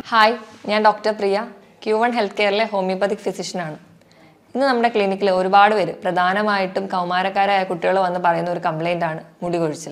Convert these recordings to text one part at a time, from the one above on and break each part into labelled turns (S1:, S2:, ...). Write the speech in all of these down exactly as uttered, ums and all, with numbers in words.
S1: Hi, ഞാൻ doctor Priya, Q one health കെയറിലെ homeopathic ഫിസിഷ്യനാണ്. ഇന്ന് നമ്മുടെ ക്ലിനിക്കിൽ ഒരുപാട് പേര്, പ്രധാനമായിട്ടും കൗമാരക്കാരായ കുട്ടികൾ വന്ന് പറയുന്ന ഒരു കംപ്ലൈൻ്റാണ് മുടി കൊഴിച്ചിൽ.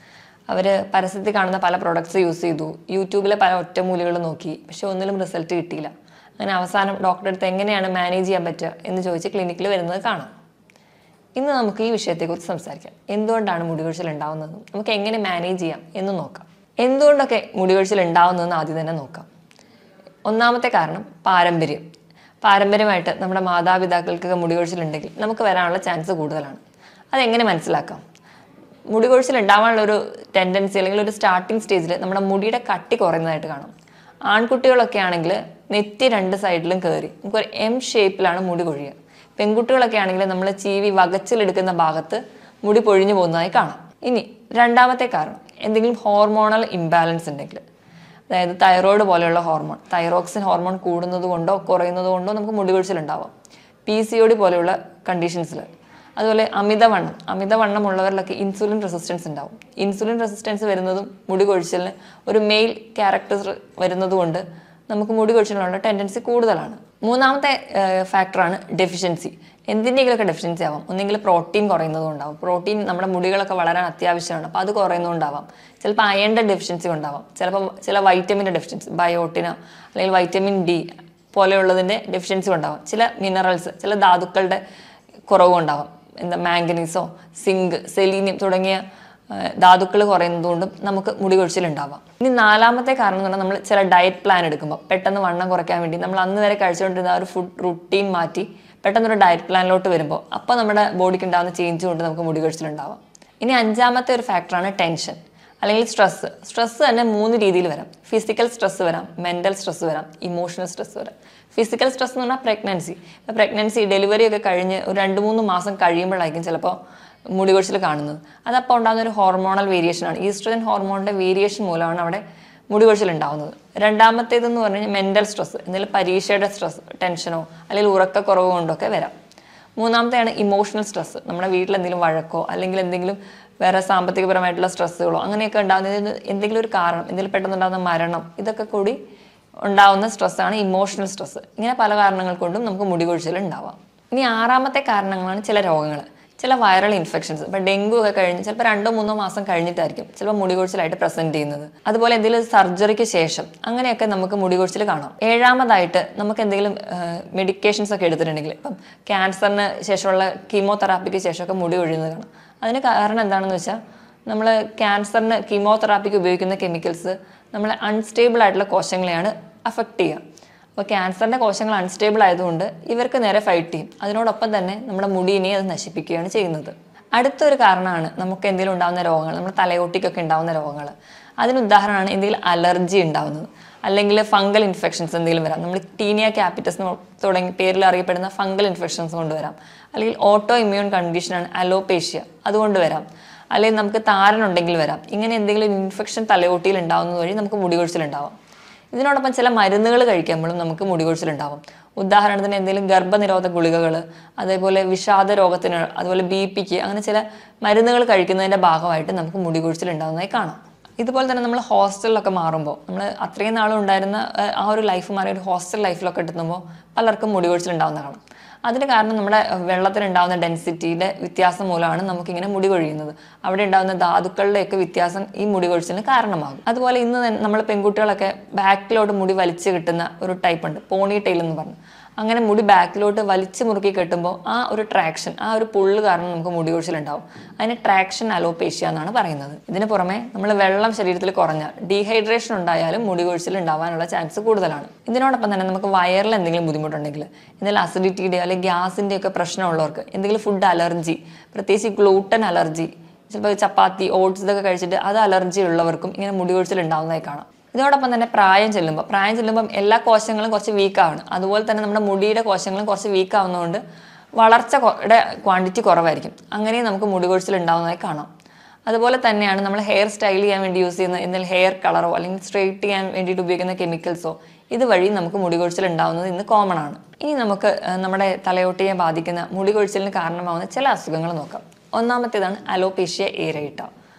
S1: അവർ പരസ്യത്തിൽ കാണുന്ന പല പ്രൊഡക്ട്സ് യൂസ് ചെയ്തു, യൂട്യൂബിലെ പല ഒറ്റമൂലികൾ നോക്കി, പക്ഷെ ഒന്നിലും റിസൾട്ട് കിട്ടിയില്ല. അങ്ങനെ അവസാനം ഡോക്ടറെ അടുത്ത് എങ്ങനെയാണ് മാനേജ് ചെയ്യാൻ പറ്റുക എന്ന് ചോദിച്ച് ക്ലിനിക്കിൽ വരുന്നത് കാണാം. ഇന്ന് നമുക്ക് ഈ വിഷയത്തെക്കുറിച്ച് സംസാരിക്കാം. എന്തുകൊണ്ടാണ് മുടി കൊഴിച്ചിൽ ഉണ്ടാകുന്നതെന്നും നമുക്ക് എങ്ങനെ മാനേജ് ചെയ്യാം എന്ന് നോക്കാം. എന്തുകൊണ്ടൊക്കെ മുടി കൊഴിച്ചിൽ ഉണ്ടാകുന്നതെന്ന് ആദ്യം തന്നെ നോക്കാം. ഒന്നാമത്തെ കാരണം പാരമ്പര്യം. പാരമ്പര്യമായിട്ട് നമ്മുടെ മാതാപിതാക്കൾക്കൊക്കെ മുടി കൊഴിച്ചിലുണ്ടെങ്കിൽ നമുക്ക് വരാനുള്ള ചാൻസ് കൂടുതലാണ്. അതെങ്ങനെ മനസ്സിലാക്കാം? മുടി കൊഴിച്ചിൽ ഉണ്ടാവാനുള്ള ഒരു ടെൻഡൻസി അല്ലെങ്കിൽ ഒരു സ്റ്റാർട്ടിങ് സ്റ്റേജിൽ നമ്മുടെ മുടിയുടെ കട്ടി കുറയുന്നതായിട്ട് കാണാം. ആൺകുട്ടികളൊക്കെ ആണെങ്കിൽ നെറ്റി രണ്ട് സൈഡിലും കയറി നമുക്കൊരു എം ഷേപ്പിലാണ് മുടി കൊഴിയുക. പെൺകുട്ടികളൊക്കെ ആണെങ്കിൽ നമ്മൾ ചീവി വകച്ചിലെടുക്കുന്ന ഭാഗത്ത് മുടി പൊഴിഞ്ഞു പോകുന്നതായി കാണാം. ഇനി രണ്ടാമത്തെ കാരണം എന്തെങ്കിലും ഹോർമോണൽ ഇംബാലൻസ് ഉണ്ടെങ്കിൽ, അതായത് തൈറോയ്ഡ് പോലെയുള്ള ഹോർമോൺ, തൈറോക്സിൻ ഹോർമോൺ കൂടുന്നത് കൊണ്ടോ കുറയുന്നത് കൊണ്ടോ നമുക്ക് മുടി കൊഴിച്ചിലുണ്ടാവാം. പി സി ഒ ഡി പോലെയുള്ള കണ്ടീഷൻസിൽ, അതുപോലെ അമിതവണ്ണം അമിതവണ്ണം ഉള്ളവരിലൊക്കെ ഇൻസുലിൻ റെസിസ്റ്റൻസ് ഉണ്ടാവും. ഇൻസുലിൻ റെസിസ്റ്റൻസ് വരുന്നതും മുടി കൊഴിച്ചിലിന് ഒരു മെയിൽ ക്യാരക്ടർ വരുന്നത് കൊണ്ട് നമുക്ക് മുടി കൊഴിച്ചിലുള്ള ടെൻഡൻസി കൂടുതലാണ്. മൂന്നാമത്തെ ഫാക്ടറാണ് ഡെഫിഷ്യൻസി. എന്തിൻ്റെങ്കിലുമൊക്കെ ഡെഫിഷ്യൻസി ആവാം. ഒന്നെങ്കിൽ പ്രോട്ടീൻ കുറയുന്നതുകൊണ്ടാവും. പ്രോട്ടീൻ നമ്മുടെ മുടികളൊക്കെ വളരാൻ അത്യാവശ്യമാണ്, അപ്പോൾ അത് കുറയുന്നതുകൊണ്ടാവാം. ചിലപ്പോൾ അയണിൻ്റെ ഡെഫിഷ്യൻസി ഉണ്ടാവാം. ചിലപ്പോൾ ചില വൈറ്റമിൻ്റെ ഡെഫിഷ്യൻസി, ബയോട്ടിന അല്ലെങ്കിൽ വൈറ്റമിൻ ഡി പോലെയുള്ളതിൻ്റെ ഡെഫിഷ്യൻസി ഉണ്ടാവാം. ചില മിനറൽസ്, ചില ധാതുക്കളുടെ കുറവുണ്ടാവാം. എന്താ മാംഗനീസോ, സിങ്ക്, സെലീനിയം തുടങ്ങിയ ധാതുക്കൾ കുറയുന്നതുകൊണ്ടും നമുക്ക് മുടി കൊഴിച്ചിലുണ്ടാവാം. ഇനി നാലാമത്തെ കാരണം എന്ന് പറഞ്ഞാൽ നമ്മൾ ചില ഡയറ്റ് പ്ലാൻ എടുക്കുമ്പോൾ പെട്ടെന്ന് വണ്ണം കുറയ്ക്കാൻ വേണ്ടി നമ്മൾ അന്ന് വരെ കഴിച്ചുകൊണ്ടിരുന്ന ആ ഒരു ഫുഡ് റുട്ടീൻ മാറ്റി പെട്ടെന്നൊരു ഡയറ്റ് പ്ലാനിലോട്ട് വരുമ്പോൾ അപ്പോൾ നമ്മുടെ ബോഡിക്ക് ഉണ്ടാകുന്ന ചേഞ്ച് കൊണ്ട് നമുക്ക് മുടി കൊഴിച്ചിലുണ്ടാവാം. ഇനി അഞ്ചാമത്തെ ഒരു ഫാക്ടറാണ് ടെൻഷൻ അല്ലെങ്കിൽ സ്ട്രെസ്സ്. സ്ട്രെസ്സ് തന്നെ മൂന്ന് രീതിയിൽ വരാം. ഫിസിക്കൽ സ്ട്രെസ്സ് വരാം, മെൻ്റൽ സ്ട്രെസ്സ് വരാം, ഇമോഷണൽ സ്ട്രെസ്സ് വരാം. ഫിസിക്കൽ സ്ട്രെസ് എന്ന് പറഞ്ഞാൽ പ്രഗ്നൻസി പ്രഗ്നൻസി ഡെലിവറി ഒക്കെ കഴിഞ്ഞ് ഒരു രണ്ട് മൂന്ന് മാസം കഴിയുമ്പോഴായിരിക്കും ചിലപ്പോൾ മുടി കൊഴിച്ചിൽ കാണുന്നത്. അതപ്പോൾ ഉണ്ടാകുന്ന ഒരു ഹോർമോണൽ വേരിയേഷനാണ്. ഈസ്ട്രജൻ ഹോർമോണിൻ്റെ വേരിയേഷൻ മൂലമാണ് അവിടെ മുടി കൊഴിച്ചിൽ ഉണ്ടാകുന്നത്. രണ്ടാമത്തേതെന്ന് പറഞ്ഞു കഴിഞ്ഞാൽ മെൻ്റൽ സ്ട്രെസ്, എന്തെങ്കിലും പരീക്ഷയുടെ സ്ട്രെസ്, ടെൻഷനോ അല്ലെങ്കിൽ ഉറക്കക്കുറവ് കൊണ്ടൊക്കെ വരാം. മൂന്നാമത്തെയാണ് ഇമോഷണൽ സ്ട്രെസ്. നമ്മുടെ വീട്ടിൽ എന്തെങ്കിലും വഴക്കോ അല്ലെങ്കിൽ എന്തെങ്കിലും വേറെ സാമ്പത്തികപരമായിട്ടുള്ള സ്ട്രെസ്സുകളോ അങ്ങനെയൊക്കെ ഉണ്ടാകുന്നതിന് എന്തെങ്കിലും ഒരു കാരണം, എന്തെങ്കിലും പെട്ടെന്നുണ്ടാകുന്ന മരണം, ഇതൊക്കെ കൂടി ഉണ്ടാകുന്ന സ്ട്രെസ്സാണ് ഇമോഷണൽ സ്ട്രെസ്. ഇങ്ങനെ പല കാരണങ്ങൾ കൊണ്ടും നമുക്ക് മുടി കൊഴിച്ചിൽ ഉണ്ടാവാം. ഇനി ആറാമത്തെ കാരണങ്ങളാണ് ചില രോഗങ്ങൾ, ചില വൈറൽ ഇൻഫെക്ഷൻസ്. ഇപ്പോൾ ഡെങ്കു ഒക്കെ കഴിഞ്ഞ് ചിലപ്പോൾ രണ്ടോ മൂന്നോ മാസം കഴിഞ്ഞിട്ടായിരിക്കും ചിലപ്പോൾ മുടി കൊഴിച്ചിലായിട്ട് പ്രസൻറ്റ് ചെയ്യുന്നത്. അതുപോലെ എന്തെങ്കിലും സർജറിക്ക് ശേഷം അങ്ങനെയൊക്കെ നമുക്ക് മുടി കൊഴിച്ചിൽ കാണാം. ഏഴാമതായിട്ട് നമുക്ക് എന്തെങ്കിലും മെഡിക്കേഷൻസ് ഒക്കെ എടുത്തിട്ടുണ്ടെങ്കിൽ, ഇപ്പം ക്യാൻസറിന് ശേഷമുള്ള കീമോതെറാപ്പിക്ക് ശേഷമൊക്കെ മുടി കൊഴിയുന്നത് കാണാം. അതിന് കാരണം എന്താണെന്ന് വെച്ചാൽ നമ്മൾ ക്യാൻസറിന് കീമോതെറാപ്പിക്ക് ഉപയോഗിക്കുന്ന കെമിക്കൽസ് നമ്മളെ അൺസ്റ്റേബിൾ ആയിട്ടുള്ള കോശങ്ങളെയാണ് അഫക്റ്റ് ചെയ്യുക. അപ്പോൾ ക്യാൻസറിൻ്റെ കോശങ്ങൾ അൺസ്റ്റേബിൾ ആയതുകൊണ്ട് ഇവർക്ക് നേരെ ഫൈറ്റ് ചെയ്യും. അതിനോടൊപ്പം തന്നെ നമ്മുടെ മുടിയെ അത് നശിപ്പിക്കുകയാണ് ചെയ്യുന്നത്. അടുത്തൊരു കാരണമാണ് നമുക്ക് എന്തെങ്കിലും ഉണ്ടാകുന്ന രോഗങ്ങൾ, നമ്മുടെ തലയോട്ടിക്കൊക്കെ ഉണ്ടാകുന്ന രോഗങ്ങൾ. അതിന് ഉദാഹരണമാണ് എന്തെങ്കിലും അലർജി ഉണ്ടാകുന്നത്, അല്ലെങ്കിൽ ഫംഗൽ ഇൻഫെക്ഷൻസ് എന്തെങ്കിലും വരാം. നമ്മൾ ടീനിയ ക്യാപിറ്റസ് തുടങ്ങി പേരിൽ അറിയപ്പെടുന്ന ഫംഗൽ ഇൻഫെക്ഷൻസ് കൊണ്ടുവരാം. അല്ലെങ്കിൽ ഓട്ടോ ഇമ്മ്യൂൺ കണ്ടീഷനാണ് അലോപേഷ്യ, അതുകൊണ്ട് വരാം. അല്ലെങ്കിൽ നമുക്ക് താരനുണ്ടെങ്കിൽ വരാം. ഇങ്ങനെ എന്തെങ്കിലും ഇൻഫെക്ഷൻ തലയോട്ടിയിൽ ഉണ്ടാകുന്നത് വഴി നമുക്ക് മുടി കൊഴിച്ചിലുണ്ടാവാം. ഇതിനോടൊപ്പം ചില മരുന്നുകൾ കഴിക്കുമ്പോഴും നമുക്ക് മുടി കൊഴിച്ചിലുണ്ടാവും. ഉദാഹരണത്തിന് എന്തെങ്കിലും ഗർഭനിരോധക ഗുളികകൾ, അതേപോലെ വിഷാദ രോഗത്തിന്, അതുപോലെ ബി പിക്ക്, അങ്ങനെ ചില മരുന്നുകൾ കഴിക്കുന്നതിൻ്റെ ഭാഗമായിട്ട് നമുക്ക് മുടി കൊഴിച്ചിലുണ്ടാകുന്നതായി കാണാം. ഇതുപോലെ തന്നെ നമ്മൾ ഹോസ്റ്റലിലൊക്കെ മാറുമ്പോൾ, നമ്മൾ അത്രയും നാളും ഉണ്ടായിരുന്ന ആ ഒരു ലൈഫ് മാറി ഒരു ഹോസ്റ്റൽ ലൈഫിലൊക്കെ എത്തുമ്പോൾ പലർക്കും മുടി കൊഴിച്ചിലുണ്ടാകുന്ന കാണാം. അതിന് കാരണം നമ്മുടെ വെള്ളത്തിലുണ്ടാകുന്ന ഡെൻസിറ്റിയുടെ വ്യത്യാസം മൂലമാണ് നമുക്കിങ്ങനെ മുടി കൊഴിയുന്നത്. അവിടെ ഉണ്ടാകുന്ന ധാതുക്കളുടെയൊക്കെ വ്യത്യാസം ഈ മുടി കൊഴിച്ചിലിന് കാരണമാകും. അതുപോലെ ഇന്ന് നമ്മൾ പെൺകുട്ടികളൊക്കെ ബാക്കിലോട്ട് മുടി വലിച്ചു കിട്ടുന്ന ഒരു ടൈപ്പ് ഉണ്ട്, പോണി ടെയിൽ എന്ന് പറഞ്ഞു. അങ്ങനെ മുടി ബാക്കിലോട്ട് വലിച്ചു മുറുക്കി കെട്ടുമ്പോൾ ആ ഒരു ട്രാക്ഷൻ, ആ ഒരു പുള്ള് കാരണം നമുക്ക് മുടി കൊഴിച്ചിലുണ്ടാവും. അതിന് ട്രാക്ഷൻ അലോപേഷ്യ എന്നാണ് പറയുന്നത്. ഇതിന് പുറമെ നമ്മൾ വെള്ളം ശരീരത്തിൽ കുറഞ്ഞാൽ, ഡീഹൈഡ്രേഷൻ ഉണ്ടായാലും മുടി കൊഴിച്ചിൽ ഉണ്ടാവാനുള്ള ചാൻസ് കൂടുതലാണ്. ഇതിനോടൊപ്പം തന്നെ നമുക്ക് വയറിൽ എന്തെങ്കിലും ബുദ്ധിമുട്ടുണ്ടെങ്കിൽ, എന്തെങ്കിലും അസിഡിറ്റിയുടെ അല്ലെങ്കിൽ ഗ്യാസിൻ്റെ ഒക്കെ പ്രശ്നമുള്ളവർക്ക്, എന്തെങ്കിലും ഫുഡ് അലർജി, പ്രത്യേകിച്ച് ഗ്ലൂട്ടൻ അലർജി, ചിലപ്പോൾ ചപ്പാത്തി, ഓട്സ് ഇതൊക്കെ കഴിച്ചിട്ട് അത് അലർജി ഉള്ളവർക്കും ഇങ്ങനെ മുടി കൊഴിച്ചിൽ ഉണ്ടാവുന്നതായി കാണാം. ഇതിനോടൊപ്പം തന്നെ പ്രായം ചെല്ലുമ്പോൾ പ്രായം ചെല്ലുമ്പം എല്ലാ കോശങ്ങളും കുറച്ച് വീക്കാണ്. അതുപോലെ തന്നെ നമ്മുടെ മുടിയുടെ കോശങ്ങളും കുറച്ച് വീക്ക് ആവുന്നതുകൊണ്ട് വളർച്ചയുടെ ക്വാണ്ടിറ്റി കുറവായിരിക്കും. അങ്ങനെയും നമുക്ക് മുടി കൊഴിച്ചിൽ ഉണ്ടാവുന്നതായി കാണാം. അതുപോലെ തന്നെയാണ് നമ്മൾ ഹെയർ സ്റ്റൈൽ ചെയ്യാൻ വേണ്ടി യൂസ് ചെയ്യുന്ന എന്തെങ്കിലും ഹെയർ കളറോ അല്ലെങ്കിൽ സ്ട്രെയിറ്റ് ചെയ്യാൻ വേണ്ടിയിട്ട് ഉപയോഗിക്കുന്ന കെമിക്കൽസോ ഇതുവഴി നമുക്ക് മുടി കൊഴിച്ചിൽ ഉണ്ടാവുന്നത് ഇന്ന് കോമൺ ആണ്. ഇനി നമുക്ക് നമ്മുടെ തലയോട്ടിയെ ബാധിക്കുന്ന മുടി കൊഴിച്ചിലിന് കാരണമാവുന്ന ചില അസുഖങ്ങൾ നോക്കാം. ഒന്നാമത്തേതാണ് അലോപേഷ്യ ഏരേറ്റ.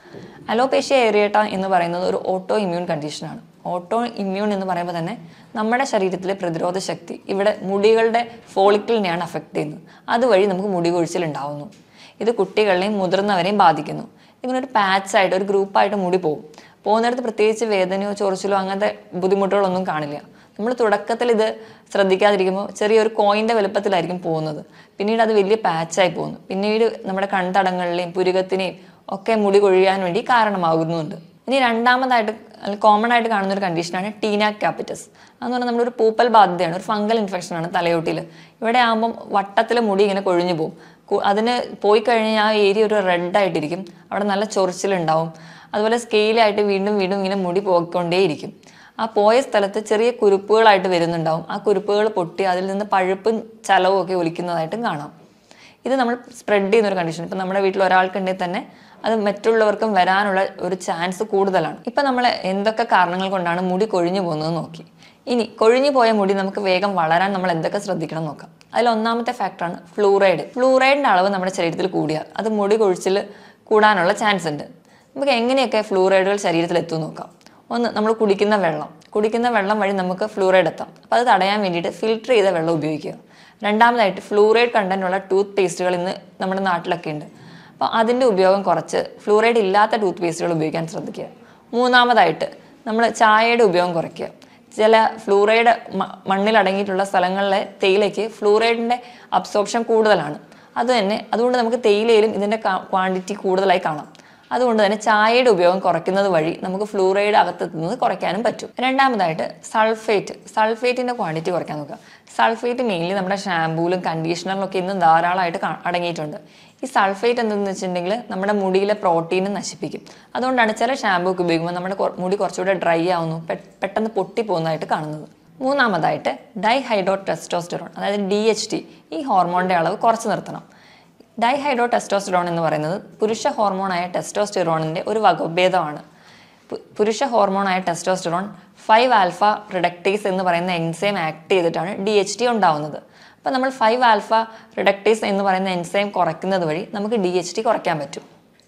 S1: അലോപേഷ്യ ഏറിയേറ്റ എന്ന് പറയുന്നത് ഒരു ഓട്ടോ ഇമ്മ്യൂൺ കണ്ടീഷനാണ്. ഓട്ടോ ഇമ്മ്യൂൺ എന്ന് പറയുമ്പോൾ തന്നെ നമ്മുടെ ശരീരത്തിലെ പ്രതിരോധ ശക്തി ഇവിടെ മുടികളുടെ ഫോളിക്കിളിനെയാണ് അഫക്റ്റ് ചെയ്യുന്നത്. അതുവഴി നമുക്ക് മുടി കൊഴിച്ചിൽ ഉണ്ടാവുന്നു. ഇത് കുട്ടികളെയും മുതിർന്നവരെയും ബാധിക്കുന്നു. ഇങ്ങനെ ഒരു പാച്ചായിട്ട് ഒരു ഗ്രൂപ്പായിട്ട് മുടി പോകും. പോകുന്നിടത്ത് പ്രത്യേകിച്ച് വേദനയോ ചൊറിച്ചിലോ അങ്ങനത്തെ ബുദ്ധിമുട്ടുകളൊന്നും കാണില്ല. നമ്മൾ തുടക്കത്തിൽ ഇത് ശ്രദ്ധിക്കാതിരിക്കുമ്പോൾ ചെറിയൊരു കോയിൻ്റെ വലുപ്പത്തിലായിരിക്കും പോകുന്നത്. പിന്നീട് അത് വലിയ പാച്ചായി പോകുന്നു. പിന്നീട് നമ്മുടെ കൺതടങ്ങളിലെയും പുരുകത്തിനെയും ഒക്കെ മുടി കൊഴിയാൻ വേണ്ടി കാരണമാകുന്നുണ്ട്. ഇനി രണ്ടാമതായിട്ട് കോമൺ ആയിട്ട് കാണുന്ന ഒരു കണ്ടീഷനാണ് ടീനാക് ക്യാപിറ്റസ്. അതെന്ന് പറഞ്ഞാൽ നമ്മുടെ ഒരു പൂപ്പൽ ബാധ്യതയാണ്, ഒരു ഫംഗൽ ഇൻഫെക്ഷനാണ് തലയോട്ടിയിൽ. ഇവിടെ ആകുമ്പം വട്ടത്തിൽ മുടി ഇങ്ങനെ കൊഴിഞ്ഞു പോകും. അതിന് പോയി കഴിഞ്ഞാൽ ആ ഏരിയ ഒരു റെഡായിട്ടിരിക്കും. അവിടെ നല്ല ചൊറിച്ചിലുണ്ടാവും. അതുപോലെ സ്കെയിലായിട്ട് വീണ്ടും വീണ്ടും ഇങ്ങനെ മുടി പോയിക്കൊണ്ടേയിരിക്കും. ആ പോയ സ്ഥലത്ത് ചെറിയ കുരുപ്പുകളായിട്ട് വരുന്നുണ്ടാവും. ആ കുരുപ്പുകൾ പൊട്ടി അതിൽ നിന്ന് പഴുപ്പും ചലവും ഒക്കെ ഒലിക്കുന്നതായിട്ടും കാണാം. ഇത് നമ്മൾ സ്പ്രെഡ് ചെയ്യുന്ന ഒരു കണ്ടീഷൻ. ഇപ്പം നമ്മുടെ വീട്ടിൽ ഒരാൾക്കുണ്ടെങ്കിൽ തന്നെ അത് മറ്റുള്ളവർക്കും വരാനുള്ള ഒരു ചാൻസ് കൂടുതലാണ്. ഇപ്പം നമ്മൾ എന്തൊക്കെ കാരണങ്ങൾ കൊണ്ടാണ് മുടി കൊഴിഞ്ഞു പോകുന്നത് നോക്കി. ഇനി കൊഴിഞ്ഞു പോയ മുടി നമുക്ക് വേഗം വളരാൻ നമ്മൾ എന്തൊക്കെ ശ്രദ്ധിക്കണം നോക്കാം. അതിൽ ഒന്നാമത്തെ ഫാക്ടറാണ് ഫ്ലൂറൈഡ്. ഫ്ലൂറൈഡിൻ്റെ അളവ് നമ്മുടെ ശരീരത്തിൽ കൂടിയാൽ അത് മുടി കൊഴിച്ചിൽ കൂടാനുള്ള ചാൻസ് ഉണ്ട്. നമുക്ക് എങ്ങനെയൊക്കെ ഫ്ലൂറൈഡുകൾ ശരീരത്തിൽ എത്തും നോക്കാം. ഒന്ന്, നമ്മൾ കുടിക്കുന്ന വെള്ളം കുടിക്കുന്ന വെള്ളം വഴി നമുക്ക് ഫ്ലൂറൈഡ് എത്താം. അപ്പോൾ അത് തടയാൻ വേണ്ടിയിട്ട് ഫിൽറ്റർ ചെയ്ത വെള്ളം ഉപയോഗിക്കുക. രണ്ടാമതായിട്ട് ഫ്ലൂറൈഡ് കണ്ടന്റുള്ള ടൂത്ത് പേസ്റ്റുകൾ ഇന്ന് നമ്മുടെ നാട്ടിലൊക്കെ ഉണ്ട്. അപ്പോൾ അതിൻ്റെ ഉപയോഗം കുറച്ച് ഫ്ലൂറൈഡ് ഇല്ലാത്ത ടൂത്ത് പേസ്റ്റുകൾ ഉപയോഗിക്കാൻ ശ്രദ്ധിക്കുക. മൂന്നാമതായിട്ട് നമ്മൾ ചായയുടെ ഉപയോഗം കുറയ്ക്കുക. ചില ഫ്ലൂറൈഡ് മണ്ണിൽ അടങ്ങിയിട്ടുള്ള സ്ഥലങ്ങളിലെ തേയിലയ്ക്ക് ഫ്ലൂറൈഡിൻ്റെ അബ്സോർപ്ഷൻ കൂടുതലാണ്. അത് തന്നെ അതുകൊണ്ട് നമുക്ക് തേയിലയിലും ഇതിൻ്റെ ക്വാണ്ടിറ്റി കൂടുതലായി കാണാം. അതുകൊണ്ട് തന്നെ ചായയുടെ ഉപയോഗം കുറയ്ക്കുന്നത് വഴി നമുക്ക് ഫ്ലൂറൈഡ് അകത്തെത്തുന്നത് കുറയ്ക്കാനും പറ്റും. രണ്ടാമതായിട്ട് സൾഫേറ്റ് സൾഫേറ്റിൻ്റെ ക്വാണ്ടിറ്റി കുറയ്ക്കാൻ നോക്കുക. സൾഫേറ്റ് മെയിൻലി നമ്മുടെ ഷാമ്പൂലും കണ്ടീഷണറിലും ഒക്കെ ഇന്ന് ധാരാളമായിട്ട് അടങ്ങിയിട്ടുണ്ട്. ഈ സൾഫേറ്റ് എന്തെന്ന് വെച്ചിട്ടുണ്ടെങ്കിൽ നമ്മുടെ മുടിയിലെ പ്രോട്ടീനും നശിപ്പിക്കും. അതുകൊണ്ടാണ് ചില ഷാമ്പൂ ഒക്കെ ഉപയോഗിക്കുമ്പോൾ നമ്മുടെ മുടി കുറച്ചുകൂടെ ഡ്രൈ ആവുന്നു, പെട്ടെന്ന് പൊട്ടി പോകുന്നതായിട്ട് കാണുന്നത്. മൂന്നാമതായിട്ട് ഡൈഹൈഡ്രോ ടെസ്റ്റോസ്റ്റെറോൺ അതായത് ഡി എച്ച് ടി, ഈ ഹോർമോണിൻ്റെ അളവ് കുറച്ച് നിർത്തണം. ഡൈഹൈഡ്രോ ടെസ്റ്റോസ്റ്റെറോൺ എന്ന് പറയുന്നത് പുരുഷ ഹോർമോണായ ടെസ്റ്റോസ്റ്റെറോണിൻ്റെ ഒരു വകഭേദമാണ്. പുരുഷ ഹോർമോണായ ടെസ്റ്റോസ്റ്റെറോൺ ഫൈവ് ആൽഫ റിഡക്ടേസ് എന്ന് പറയുന്ന എൻസൈം ആക്ട് ചെയ്തിട്ടാണ് ഡി എച്ച് ടി ഉണ്ടാവുന്നത്. അപ്പോൾ നമ്മൾ ഫൈവ് ആൽഫ റിഡക്ടേസ് എന്ന് പറയുന്ന എൻസൈം കുറയ്ക്കുന്നത് വഴി നമുക്ക് ഡി എച്ച് ടി കുറയ്ക്കാൻ പറ്റും.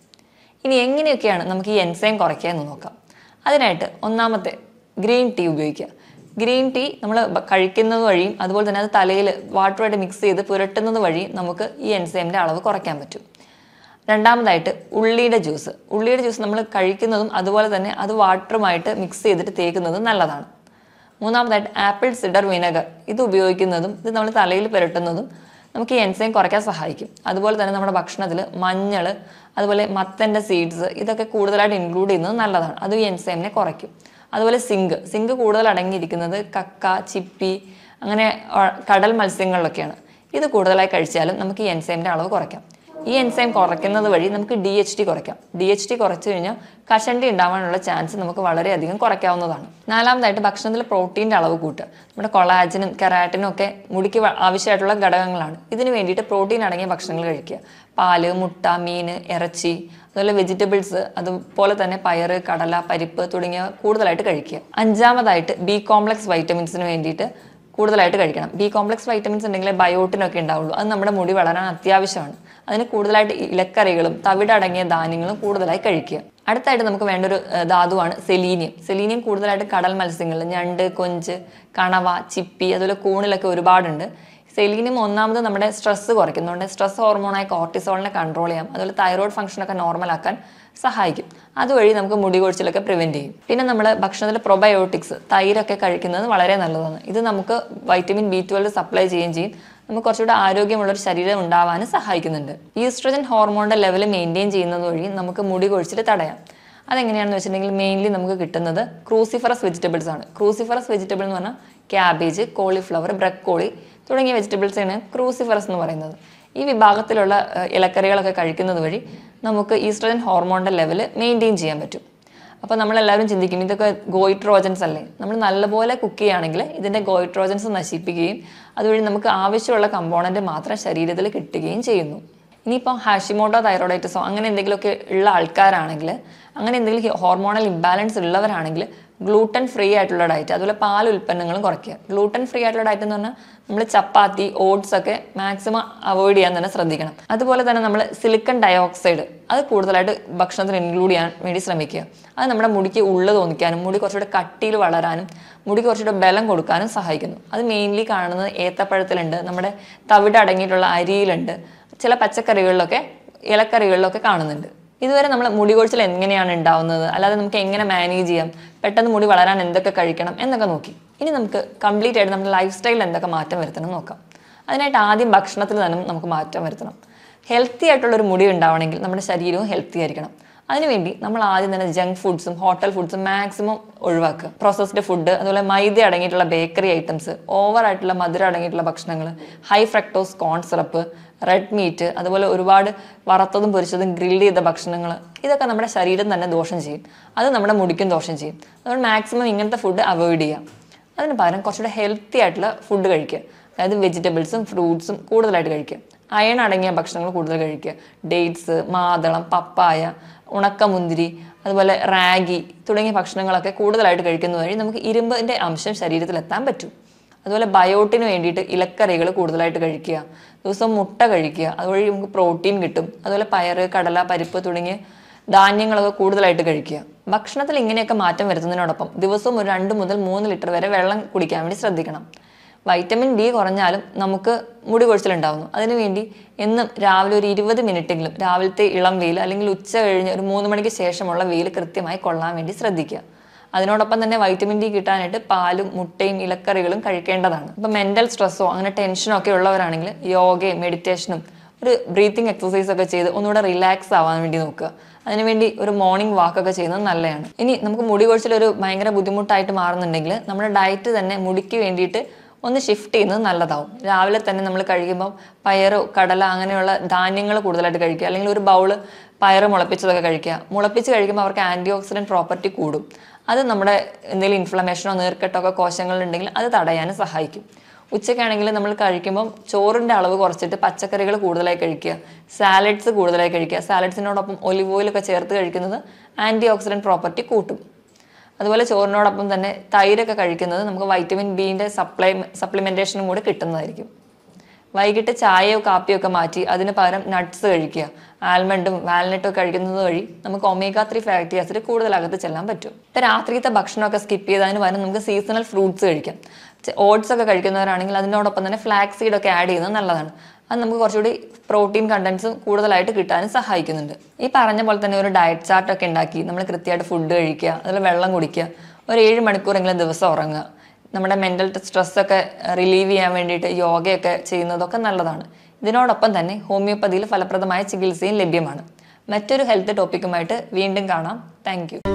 S1: ഇനി എങ്ങനെയൊക്കെയാണ് നമുക്ക് ഈ എൻസൈം കുറയ്ക്കുക എന്ന് നോക്കാം. അതിനായിട്ട് ഒന്നാമത്തെ ഗ്രീൻ ടീ ഉപയോഗിക്കുക. ഗ്രീൻ ടീ നമ്മൾ കഴിക്കുന്നത് വഴിയും അതുപോലെ തന്നെ അത് തലയിൽ വാട്ടറുമായിട്ട് മിക്സ് ചെയ്ത് പുരട്ടുന്നത് വഴി നമുക്ക് ഈ എൻസൈമിൻ്റെ അളവ് കുറയ്ക്കാൻ പറ്റും. രണ്ടാമതായിട്ട് ഉള്ളിയുടെ ജ്യൂസ് ഉള്ളിയുടെ ജ്യൂസ് നമ്മൾ കഴിക്കുന്നതും അതുപോലെ തന്നെ അത് വാട്ടറുമായിട്ട് മിക്സ് ചെയ്തിട്ട് തേക്കുന്നതും നല്ലതാണ്. മൂന്നാമതായിട്ട് ആപ്പിൾ സിഡർ വിനെഗർ, ഇത് ഉപയോഗിക്കുന്നതും ഇത് നമ്മൾ തലയിൽ പുരട്ടുന്നതും നമുക്ക് ഈ എൻസൈം കുറയ്ക്കാൻ സഹായിക്കും. അതുപോലെ തന്നെ നമ്മുടെ ഭക്ഷണത്തിൽ മഞ്ഞൾ അതുപോലെ മത്തൻ്റെ സീഡ്സ് ഇതൊക്കെ കൂടുതലായിട്ട് ഇൻക്ലൂഡ് ചെയ്യുന്നത് നല്ലതാണ്. അതും ഈ എൻസൈമിനെ കുറയ്ക്കും. അതുപോലെ സിങ്ക് സിങ്ക് കൂടുതൽ അടങ്ങിയിരിക്കുന്നത് കക്ക, ചിപ്പി അങ്ങനെ കടൽ മത്സ്യങ്ങളിലൊക്കെയാണ്. ഇത് കൂടുതലായി കഴിച്ചാലും നമുക്ക് ഈ എൻസൈമിൻ്റെ അളവ് കുറയ്ക്കാം. ഈ എൻസൈം കുറയ്ക്കുന്നത് വഴി നമുക്ക് ഡി എച്ച് ടി കുറയ്ക്കാം. ഡി എച്ച് ടി കുറച്ച് കഴിഞ്ഞാൽ കഷണ്ടി ഉണ്ടാവാനുള്ള ചാൻസ് നമുക്ക് വളരെയധികം കുറയ്ക്കാവുന്നതാണ്. നാലാമതായിട്ട് ഭക്ഷണത്തിൽ പ്രോട്ടീൻ്റെ അളവ് കൂട്ടുക. നമ്മുടെ കൊളാജനും കെരാറ്റിനും ഒക്കെ മുടിക്ക് ആവശ്യമായിട്ടുള്ള ഘടകങ്ങളാണ്. ഇതിന് വേണ്ടിയിട്ട് പ്രോട്ടീൻ അടങ്ങിയ ഭക്ഷണങ്ങൾ കഴിക്കുക. പാല്, മുട്ട, മീൻ, ഇറച്ചി, അതുപോലെ വെജിറ്റബിൾസ്, അതുപോലെ തന്നെ പയറ്, കടല, പരിപ്പ് തുടങ്ങിയവ കൂടുതലായിട്ട് കഴിക്കുക. അഞ്ചാമതായിട്ട് ബി കോംപ്ലക്സ് വൈറ്റമിൻസിന് വേണ്ടിയിട്ട് കൂടുതലായിട്ട് കഴിക്കണം. ബി കോംപ്ലക്സ് വൈറ്റമിൻസ് ഉണ്ടെങ്കിൽ ബയോട്ടിനൊക്കെ ഉണ്ടാവുള്ളൂ. അത് നമ്മുടെ മുടി വളരാൻ അത്യാവശ്യമാണ്. അതിന് കൂടുതലായിട്ട് ഇലക്കറികളും തവിടടങ്ങിയ ധാന്യങ്ങളും കൂടുതലായി കഴിക്കുക. അടുത്തായിട്ട് നമുക്ക് വേണ്ട ഒരു ധാതുവാണ് സെലീനിയം. സെലീനിയം കൂടുതലായിട്ട് കടൽ മത്സ്യങ്ങളിൽ ഞണ്ട്, കൊഞ്ച്, കണവ, ചിപ്പി അതുപോലെ കൂണിലൊക്കെ ഒരുപാടുണ്ട്. സെലീനിയം ഒന്നാമത് നമ്മുടെ സ്ട്രെസ് കുറയ്ക്കുന്നുണ്ട്. സ്ട്രെസ് ഹോർമോണായ കോർട്ടിസോളിനെ കൺട്രോൾ ചെയ്യാം. അതുപോലെ തൈറോയ്ഡ് ഫംഗ്ഷനൊക്കെ നോർമലാക്കാൻ സഹായിക്കും. അതുവഴി നമുക്ക് മുടി കൊഴിച്ചിലൊക്കെ പ്രിവെൻറ്റ് ചെയ്യും. പിന്നെ നമ്മൾ ഭക്ഷണത്തിൽ പ്രൊബയോട്ടിക്സ്, തൈരൊക്കെ കഴിക്കുന്നത് വളരെ നല്ലതാണ്. ഇത് നമുക്ക് വൈറ്റമിൻ ബി ട്വൽവ് സപ്ലൈ ചെയ്യുകയും ചെയ്യും. നമുക്ക് കുറച്ചുകൂടെ ആരോഗ്യമുള്ളൊരു ശരീരം ഉണ്ടാവാനും സഹായിക്കുന്നുണ്ട്. ഈസ്ട്രജൻ ഹോർമോണിൻ്റെ ലെവൽ മെയിൻറ്റെയിൻ ചെയ്യുന്നത് വഴി നമുക്ക് മുടി കൊഴിച്ചിൽ തടയാം. അതെങ്ങനെയാണെന്ന് വെച്ചിട്ടുണ്ടെങ്കിൽ മെയിൻലി നമുക്ക് കിട്ടുന്നത് ക്രൂസിഫറസ് വെജിറ്റബിൾസ് ആണ്. ക്രൂസിഫറസ് വെജിറ്റബിൾ എന്ന് പറഞ്ഞാൽ ക്യാബേജ്, കോളിഫ്ലവർ, ബ്രക്കോളി തുടങ്ങിയ വെജിറ്റബിൾസാണ് ക്രൂസിഫറസ് എന്ന് പറയുന്നത്. ഈ വിഭാഗത്തിലുള്ള ഇലക്കറികളൊക്കെ കഴിക്കുന്നത് വഴി നമുക്ക് ഈസ്ട്രജൻ ഹോർമോണിൻ്റെ ലെവൽ മെയിൻറ്റെയിൻ ചെയ്യാൻ പറ്റും. അപ്പോൾ നമ്മളെല്ലാവരും ചിന്തിക്കും ഇതൊക്കെ ഗോയിട്രോജൻസ് അല്ലേ? നമ്മൾ നല്ലപോലെ കുക്ക് ചെയ്യുകയാണെങ്കിൽ ഇതിൻ്റെ ഗോയിട്രോജൻസ് നശിപ്പിക്കുകയും അതുവഴി നമുക്ക് ആവശ്യമുള്ള കമ്പോണൻറ്റ് മാത്രം ശരീരത്തിൽ കിട്ടുകയും ചെയ്യുന്നു. ഇനിയിപ്പോൾ ഹാഷിമോട്ടോ തൈറോയിഡൈറ്റിസോ അങ്ങനെ എന്തെങ്കിലുമൊക്കെ ഉള്ള ആൾക്കാരാണെങ്കിൽ, അങ്ങനെ എന്തെങ്കിലും ഹോർമോണൽ ഇംബാലൻസ് ഉള്ളവരാണെങ്കിൽ ഗ്ലൂട്ടൻ ഫ്രീ ആയിട്ടുള്ള ഡയറ്റ്, അതുപോലെ പാൽ ഉൽപ്പന്നങ്ങളും കുറയ്ക്കുക. ഗ്ലൂട്ടൻ ഫ്രീ ആയിട്ടുള്ള ഡയറ്റ് എന്ന് പറഞ്ഞാൽ നമ്മൾ ചപ്പാത്തി, ഓട്സ് ഒക്കെ മാക്സിമം അവോയ്ഡ് ചെയ്യാൻ തന്നെ ശ്രദ്ധിക്കണം. അതുപോലെ തന്നെ നമ്മൾ സിലിക്കൺ ഡയോക്സൈഡ് അത് കൂടുതലായിട്ട് ഭക്ഷണത്തിൽ ഇൻക്ലൂഡ് ചെയ്യാൻ വേണ്ടി ശ്രമിക്കുക. അത് നമ്മുടെ മുടിക്ക് ഉള്ളു തോന്നിക്കാനും മുടി കുറച്ചുകൂടെ കട്ടിയിൽ വളരാനും മുടിക്ക് കുറച്ചുകൂടെ ബലം കൊടുക്കാനും സഹായിക്കുന്നു. അത് മെയിൻലി കാണുന്നത് ഏത്തപ്പഴത്തിലുണ്ട്, നമ്മുടെ തവിട് അടങ്ങിയിട്ടുള്ള അരിയിലുണ്ട്, ചില പച്ചക്കറികളിലൊക്കെ ഇലക്കറികളിലൊക്കെ കാണുന്നുണ്ട്. ഇതുവരെ നമ്മൾ മുടി കൊഴിച്ചിൽ എങ്ങനെയാണ് ഉണ്ടാവുന്നത്, അല്ലാതെ നമുക്ക് എങ്ങനെ മാനേജ് ചെയ്യാം, പെട്ടെന്ന് മുടി വളരാൻ എന്തൊക്കെ കഴിക്കണം എന്നൊക്കെ നോക്കി. ഇനി നമുക്ക് കംപ്ലീറ്റ് ആയിട്ട് നമ്മുടെ ലൈഫ് സ്റ്റൈലിൽ എന്തൊക്കെ മാറ്റം വരുത്തണം നോക്കാം. അതിനായിട്ട് ആദ്യം ഭക്ഷണത്തിൽ തന്നെ നമുക്ക് മാറ്റം വരുത്തണം. ഹെൽത്തി ആയിട്ടുള്ളൊരു മുടി ഉണ്ടാവണമെങ്കിൽ നമ്മുടെ ശരീരവും ഹെൽത്തി ആയിരിക്കണം. അതിനുവേണ്ടി നമ്മൾ ആദ്യം തന്നെ ജങ്ക് ഫുഡ്സും ഹോട്ടൽ ഫുഡ്സും മാക്സിമം ഒഴിവാക്കുക. പ്രോസസ്ഡ് ഫുഡ്, അതുപോലെ മൈദ അടങ്ങിയിട്ടുള്ള ബേക്കറി ഐറ്റംസ്, ഓവർ ആയിട്ടുള്ള മധുരം അടങ്ങിയിട്ടുള്ള ഭക്ഷണങ്ങൾ, high fructose corn syrup, red meat, അതുപോലെ ഒരുപാട് വറുത്തതും പൊരിച്ചതും ഗ്രില്ല് ചെയ്ത ഭക്ഷണങ്ങൾ, ഇതൊക്കെ നമ്മുടെ ശരീരം തന്നെ ദോഷം ചെയ്യും. അത് നമ്മുടെ മുടിക്കും ദോഷം ചെയ്യും. അതുകൊണ്ട് മാക്സിമം ഇങ്ങനത്തെ ഫുഡ് അവോയ്ഡ് ചെയ്യാം. അതിന് പകരം കുറച്ചുകൂടെ ഹെൽത്തി ആയിട്ടുള്ള ഫുഡ് കഴിക്കുക. അതായത് വെജിറ്റബിൾസും ഫ്രൂട്ട്സും കൂടുതലായിട്ട് കഴിക്കുക. അയൺ അടങ്ങിയ ഭക്ഷണങ്ങൾ കൂടുതൽ കഴിക്കുക. ഡേറ്റ്സ്, മാതളം, പപ്പായ, ഉണക്കമുന്തിരി, അതുപോലെ റാഗി തുടങ്ങിയ ഭക്ഷണങ്ങളൊക്കെ കൂടുതലായിട്ട് കഴിക്കുന്നത് വഴി നമുക്ക് ഇരുമ്പിൻ്റെ അംശം ശരീരത്തിൽ എത്താൻ പറ്റും. അതുപോലെ ബയോട്ടിന് വേണ്ടിയിട്ട് ഇലക്കറികൾ കൂടുതലായിട്ട് കഴിക്കുക. ദിവസം മുട്ട കഴിക്കുക, അതുവഴി നമുക്ക് പ്രോട്ടീൻ കിട്ടും. അതുപോലെ പയറ്, കടല, പരിപ്പ് തുടങ്ങിയ ധാന്യങ്ങളൊക്കെ കൂടുതലായിട്ട് കഴിക്കുക. ഭക്ഷണത്തിൽ ഇങ്ങനെയൊക്കെ മാറ്റം വരുത്തുന്നതിനോടൊപ്പം ദിവസവും ഒരു രണ്ട് മുതൽ മൂന്ന് ലിറ്റർ വരെ വെള്ളം കുടിക്കാൻ വേണ്ടി ശ്രദ്ധിക്കണം. വൈറ്റമിൻ ഡി കുറഞ്ഞാലും നമുക്ക് മുടി കൊഴിച്ചിലുണ്ടാവുന്നു. അതിനുവേണ്ടി എന്നും രാവിലെ ഒരു ഇരുപത് മിനിറ്റെങ്കിലും രാവിലത്തെ ഇളം വെയിൽ അല്ലെങ്കിൽ ഉച്ച കഴിഞ്ഞ് ഒരു മൂന്ന് മണിക്ക് ശേഷമുള്ള വെയിൽ കൃത്യമായി കൊള്ളാൻ വേണ്ടി ശ്രദ്ധിക്കുക. അതിനോടൊപ്പം തന്നെ വൈറ്റമിൻ ഡി കിട്ടാനായിട്ട് പാലും മുട്ടയും ഇലക്കറികളും കഴിക്കേണ്ടതാണ്. ഇപ്പം മെൻ്റൽ സ്ട്രെസ്സോ അങ്ങനെ ടെൻഷനോ ഒക്കെ ഉള്ളവരാണെങ്കിൽ യോഗയും മെഡിറ്റേഷനും ഒരു ബ്രീത്തിങ് എക്സസൈസ് ഒക്കെ ചെയ്ത് ഒന്നുകൂടെ റിലാക്സ് ആവാൻ വേണ്ടി നോക്കുക. അതിനുവേണ്ടി ഒരു മോർണിംഗ് വാക്കൊക്കെ ചെയ്യുന്നത് നല്ലതാണ്. ഇനി നമുക്ക് മുടി കൊഴിച്ചിലൊരു ഭയങ്കര ബുദ്ധിമുട്ടായിട്ട് മാറുന്നുണ്ടെങ്കിൽ നമ്മുടെ ഡയറ്റ് തന്നെ മുടിക്ക് വേണ്ടിയിട്ട് ഒന്ന് ഷിഫ്റ്റ് ചെയ്യുന്നത് നല്ലതാവും. രാവിലെ തന്നെ നമ്മൾ കഴിക്കുമ്പോൾ പയറോ കടല അങ്ങനെയുള്ള ധാന്യങ്ങൾ കൂടുതലായിട്ട് കഴിക്കുക. അല്ലെങ്കിൽ ഒരു ബൗള് പയറ് മുളപ്പിച്ചതൊക്കെ കഴിക്കുക. മുളപ്പിച്ച് കഴിക്കുമ്പോൾ അവർക്ക് ആൻറ്റി ഓക്സിഡൻറ്റ് പ്രോപ്പർട്ടി കൂടും. അത് നമ്മുടെ എന്തെങ്കിലും ഇൻഫ്ലമേഷനോ നീർക്കെട്ടോ ഒക്കെ കോശങ്ങളുണ്ടെങ്കിൽ അത് തടയാനും സഹായിക്കും. ഉച്ചയ്ക്കാണെങ്കിൽ നമ്മൾ കഴിക്കുമ്പം ചോറിൻ്റെ അളവ് കുറച്ചിട്ട് പച്ചക്കറികൾ കൂടുതലായി കഴിക്കുക. സാലഡ്സ് കൂടുതലായി കഴിക്കുക. സാലഡ്സിനോടൊപ്പം ഒലിവ് ഓയിലൊക്കെ ചേർത്ത് കഴിക്കുന്നത് ആൻറ്റി ഓക്സിഡൻറ്റ് പ്രോപ്പർട്ടി കൂട്ടും. അതുപോലെ ചോറിനോടൊപ്പം തന്നെ തൈരൊക്കെ കഴിക്കുന്നത് നമുക്ക് വൈറ്റമിൻ ബിൻ്റെ സപ്ലൈ സപ്ലിമെൻറ്റേഷനും കൂടി കിട്ടുന്നതായിരിക്കും. വൈകിട്ട് ചായയോ കാപ്പിയോ ഒക്കെ മാറ്റി അതിന് പകരം നട്ട്സ് കഴിക്കുക. ആൽമണ്ടും വാൽനട്ടും ഒക്കെ കഴിക്കുന്നത് വഴി നമുക്ക് ഒമേഗ ത്രീ ഫാറ്റി ആസിഡ് കൂടുതൽ അകത്ത് ചെല്ലാൻ പറ്റും. ഇപ്പം രാത്രിയത്തെ ഭക്ഷണമൊക്കെ സ്കിപ്പ് ചെയ്തതിന് പകരം നമുക്ക് സീസണൽ ഫ്രൂട്ട്സ് കഴിക്കാം. ഓട്സ് ഒക്കെ കഴിക്കുന്നവരാണെങ്കിൽ അതിനോടൊപ്പം തന്നെ ഫ്ലാക്സ് സീഡ് ഒക്കെ ആഡ് ചെയ്യുന്നത് നല്ലതാണ്. അത് നമുക്ക് കുറച്ചുകൂടി പ്രോട്ടീൻ കണ്ടൻസും കൂടുതലായിട്ട് കിട്ടാനും സഹായിക്കുന്നുണ്ട്. ഈ പറഞ്ഞ പോലെ തന്നെ ഒരു ഡയറ്റ് ചാർട്ടൊക്കെ ഉണ്ടാക്കി നമ്മൾ കൃത്യമായിട്ട് ഫുഡ് കഴിക്കുക, അതുപോലെ വെള്ളം കുടിക്കുക, ഒരു ഏഴ് മണിക്കൂറെങ്കിലും ദിവസം ഉറങ്ങുക. നമ്മുടെ മെൻ്റൽ സ്ട്രെസ്സൊക്കെ റിലീവ് ചെയ്യാൻ വേണ്ടിയിട്ട് യോഗയൊക്കെ ചെയ്യുന്നതൊക്കെ നല്ലതാണ്. ഇതിനോടൊപ്പം തന്നെ ഹോമിയോപ്പതിയിൽ ഫലപ്രദമായ ചികിത്സയും ലഭ്യമാണ്. മറ്റൊരു ഹെൽത്ത് ടോപ്പിക്കുമായിട്ട് വീണ്ടും കാണാം. താങ്ക്